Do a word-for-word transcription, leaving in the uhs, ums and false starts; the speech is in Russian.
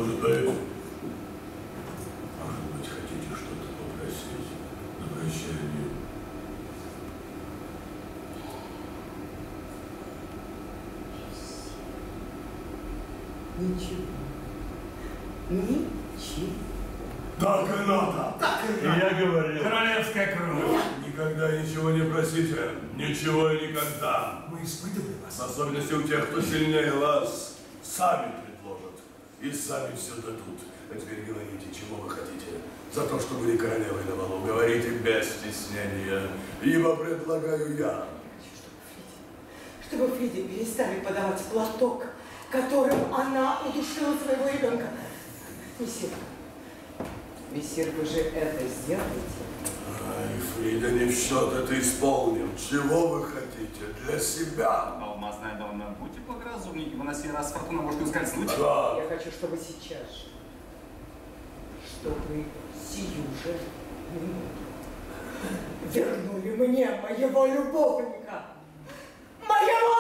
Может быть, может быть, хотите что-то попросить на прощание? Ничего. Ничего. Так и надо. Так и надо. Я говорил. Королевская кровь. Никогда ничего не просите. Ничего и никогда. Мы испытывали вас. В особенности у тех, кто сильнее вас, сами предложат. И сами все дадут. А теперь говорите, чего вы хотите. За то, что были королевой на балу, говорите без стеснения. Ибо предлагаю я. Чтобы Фриде перестали подавать платок, которым она удушила своего ребенка. Мессир, мессир, вы же это сделаете? Ай, Фрида, не в счет это исполним. Чего вы хотите для себя? Алмазная дама, будьте благоразумнее, ибо на сей раз фортуна может ускользнуть. Да. Я хочу, чтобы сейчас же, чтобы сию же минуту вернули мне моего любовника, моего